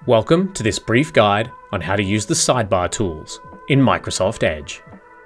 Welcome to this brief guide on how to use the sidebar tools in Microsoft Edge.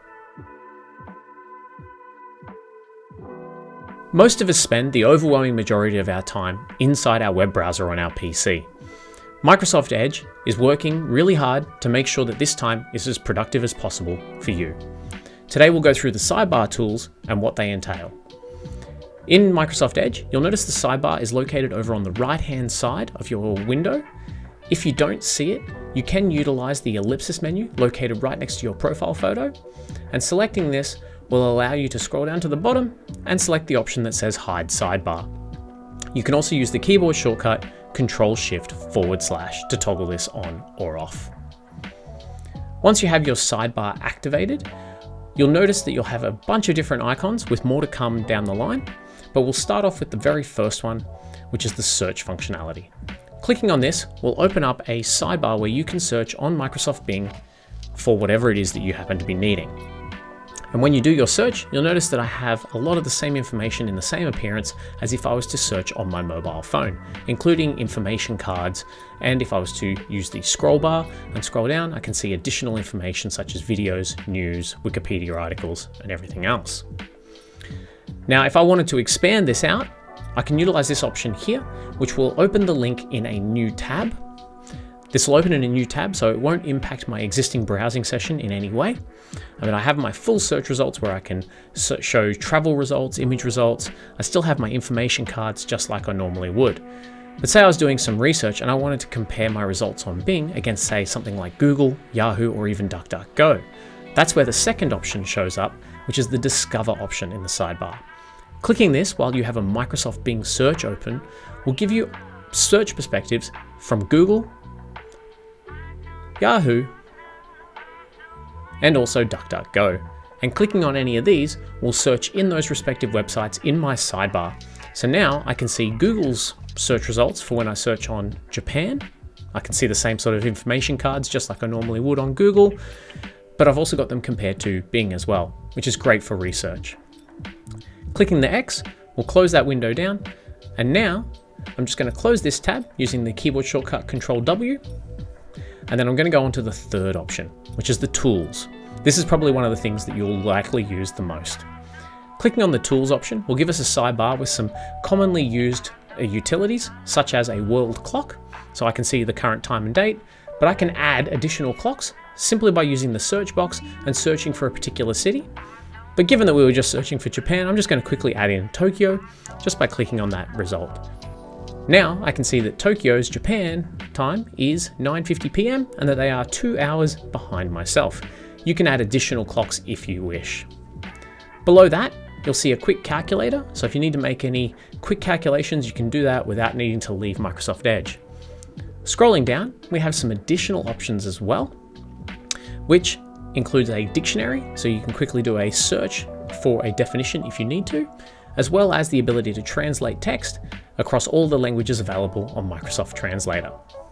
Most of us spend the overwhelming majority of our time inside our web browser on our PC. Microsoft Edge is working really hard to make sure that this time is as productive as possible for you. Today we'll go through the sidebar tools and what they entail. In Microsoft Edge, you'll notice the sidebar is located over on the right-hand side of your window. If you don't see it, you can utilize the ellipsis menu located right next to your profile photo, and selecting this will allow you to scroll down to the bottom and select the option that says Hide Sidebar. You can also use the keyboard shortcut Control-Shift// to toggle this on or off. Once you have your sidebar activated, you'll notice that you'll have a bunch of different icons with more to come down the line, but we'll start off with the very first one, which is the search functionality. Clicking on this will open up a sidebar where you can search on Microsoft Bing for whatever it is that you happen to be needing. And when you do your search, you'll notice that I have a lot of the same information in the same appearance as if I was to search on my mobile phone, including information cards. And if I was to use the scroll bar and scroll down, I can see additional information such as videos, news, Wikipedia articles, and everything else. Now, if I wanted to expand this out, I can utilize this option here, which will open the link in a new tab. This will open in a new tab, so it won't impact my existing browsing session in any way. I have my full search results where I can show travel results, image results. I still have my information cards just like I normally would. But say I was doing some research and I wanted to compare my results on Bing against, say, something like Google, Yahoo, or even DuckDuckGo. That's where the second option shows up, which is the Discover option in the sidebar. Clicking this while you have a Microsoft Bing search open will give you search perspectives from Google, Yahoo, and also DuckDuckGo. And clicking on any of these will search in those respective websites in my sidebar. So now I can see Google's search results for when I search on Japan. I can see the same sort of information cards just like I normally would on Google, but I've also got them compared to Bing as well, which is great for research. Clicking the X will close that window down, and now I'm just going to close this tab using the keyboard shortcut Control-W, and then I'm going to go on to the third option, which is the tools. This is probably one of the things that you'll likely use the most. Clicking on the tools option will give us a sidebar with some commonly used utilities, such as a world clock, so I can see the current time and date, but I can add additional clocks simply by using the search box and searching for a particular city. But given that we were just searching for Japan, I'm just going to quickly add in Tokyo just by clicking on that result. Now I can see that Tokyo's Japan time is 9:50 p.m. and that they are 2 hours behind myself. You can add additional clocks if you wish. Below that, you'll see a quick calculator. So if you need to make any quick calculations, you can do that without needing to leave Microsoft Edge. Scrolling down, we have some additional options as well, which includes a dictionary, so you can quickly do a search for a definition if you need to, as well as the ability to translate text across all the languages available on Microsoft Translator.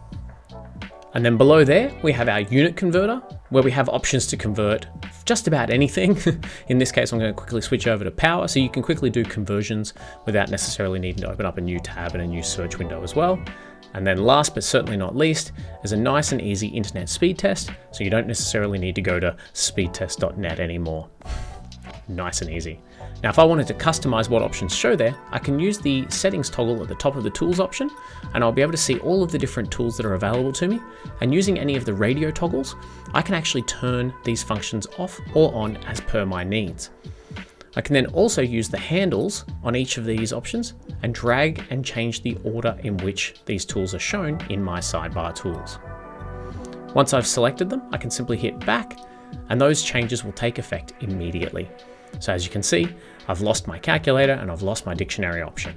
And then below there, we have our unit converter, where we have options to convert just about anything. In this case, I'm going to quickly switch over to power, so you can quickly do conversions without necessarily needing to open up a new tab and a new search window as well. And then last but certainly not least is a nice and easy internet speed test, so you don't necessarily need to go to speedtest.net anymore. Nice and easy. Now, if I wanted to customize what options show there, I can use the settings toggle at the top of the tools option, and I'll be able to see all of the different tools that are available to me. And using any of the radio toggles, I can actually turn these functions off or on as per my needs. I can then also use the handles on each of these options and drag and change the order in which these tools are shown in my sidebar tools. Once I've selected them, I can simply hit back, and those changes will take effect immediately. So as you can see, I've lost my calculator and I've lost my dictionary option.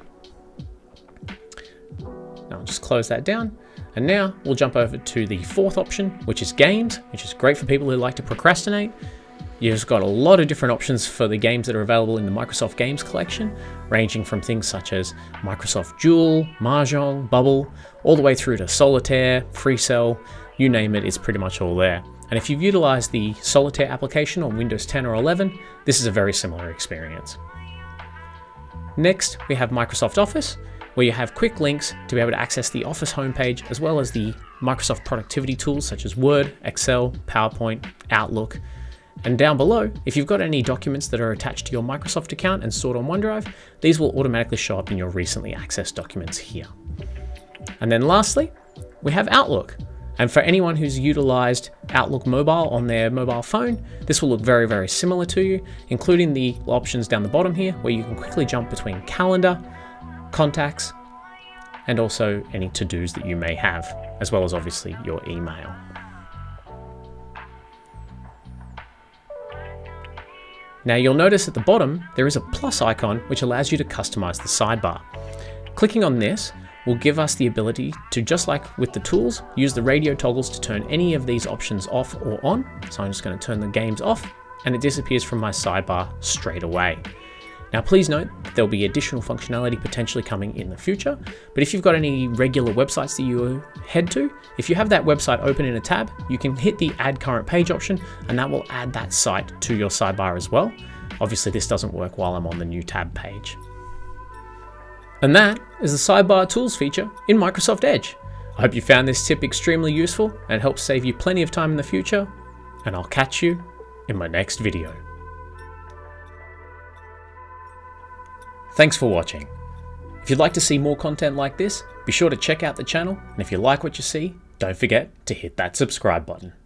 Now I'll just close that down. And now we'll jump over to the fourth option, which is games, which is great for people who like to procrastinate. You've got a lot of different options for the games that are available in the Microsoft Games collection, ranging from things such as Microsoft Duel, Mahjong, Bubble, all the way through to Solitaire, FreeCell, you name it, it's pretty much all there. And if you've utilized the Solitaire application on Windows 10 or 11, this is a very similar experience. Next, we have Microsoft Office, where you have quick links to be able to access the Office homepage, as well as the Microsoft productivity tools such as Word, Excel, PowerPoint, Outlook. And down below, if you've got any documents that are attached to your Microsoft account and stored on OneDrive, these will automatically show up in your recently accessed documents here. And then lastly, we have Outlook. And for anyone who's utilized Outlook Mobile on their mobile phone, this will look very, very similar to you, including the options down the bottom here, where you can quickly jump between calendar, contacts, and also any to-dos that you may have, as well as obviously your email. Now you'll notice at the bottom, there is a plus icon which allows you to customize the sidebar. Clicking on this will give us the ability to, just like with the tools, use the radio toggles to turn any of these options off or on. So I'm just going to turn the games off and it disappears from my sidebar straight away. Now please note that there'll be additional functionality potentially coming in the future, but if you've got any regular websites that you head to, if you have that website open in a tab, you can hit the add current page option and that will add that site to your sidebar as well. Obviously this doesn't work while I'm on the new tab page. And that is the Sidebar Tools feature in Microsoft Edge. I hope you found this tip extremely useful and helps save you plenty of time in the future, and I'll catch you in my next video. Thanks for watching. If you'd like to see more content like this, be sure to check out the channel, and if you like what you see, don't forget to hit that subscribe button.